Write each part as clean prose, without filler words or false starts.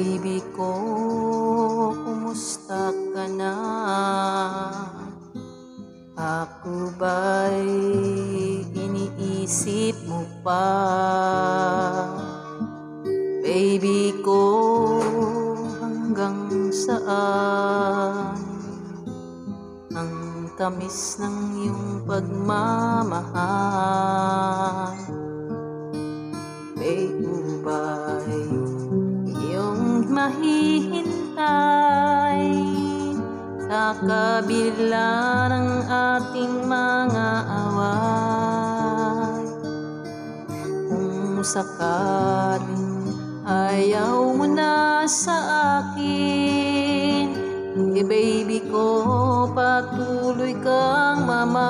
Baby ko, kumusta ka na? Ako ba'y iniisip mo pa? Baby ko, hanggang saan ang tamis ng iyong pagmamahal? Baby ba'y iyong mahihintay sa kabila ng ating mga away? Kung sakaling ayaw mo na sa akin, baby ko, patuloy kang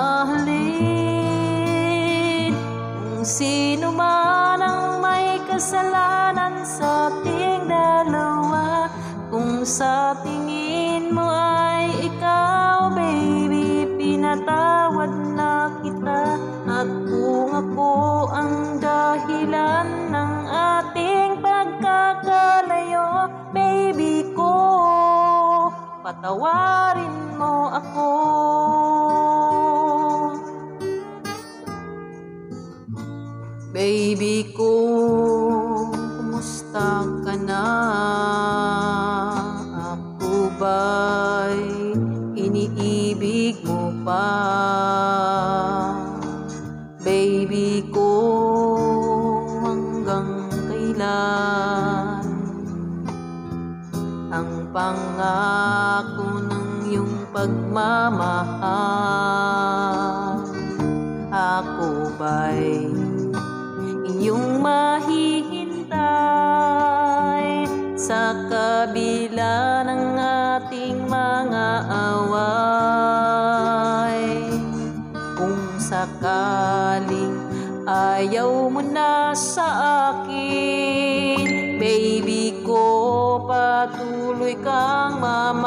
mamahalin. Kung sino man ang may kasalanan sa ating dalawa, kung sa tingin mo ay ikaw, baby, pinatawad na kita. At kung ako ang dahilan ng ating pagkakalayo, baby ko, patawarin mo ako. Baby ko, kumusta ka na? Ako ba'y iniibig mo pa? Baby ko, hanggang kailan ang pangako ng iyong pagmamahal? Ako ba'y iyong mahihintay sa kabila ng ating mga away? Kung sakaling ayaw mo na sa akin, baby ko, patuloy kang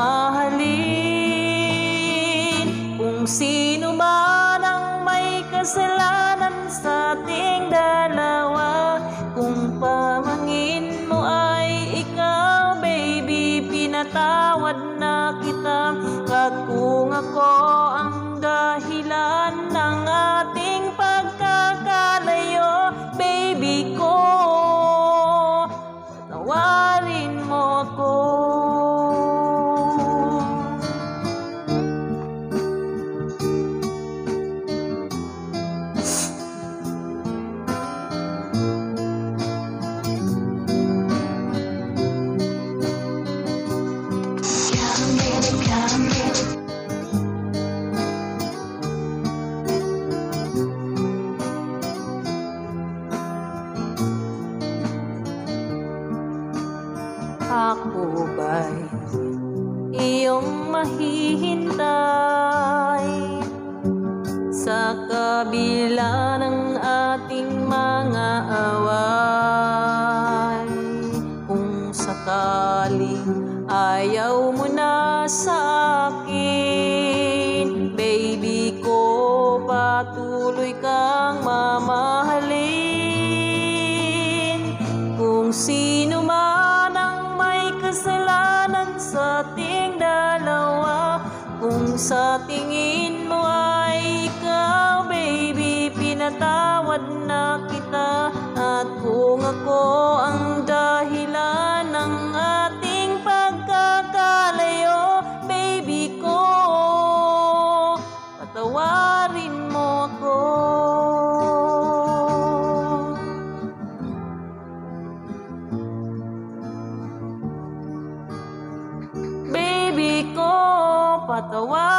mamahalin. Kung sino man ang may kasalanan sa ating dalawa, kung pamangkin mo ay ikaw, baby, pinatawad na kita. At kung ako ang dahilan ng ating pagkakalayo, baby ko, patawarin mo ako. Ako ba'y iyong mahihintay sa kabila ng ating mga away? Kung sakaling ayaw mo na sa akin, baby ko, patuloy kang mamahalin. Kung sino man ang may kasalanan sa ating dalawa, kung sa tingin mo ay ikaw, baby, pinatawad na kita. At kung ako ang dahilan ng ating pagkakalayo, baby ko, patawarin mo ako. Baby ko, patawarin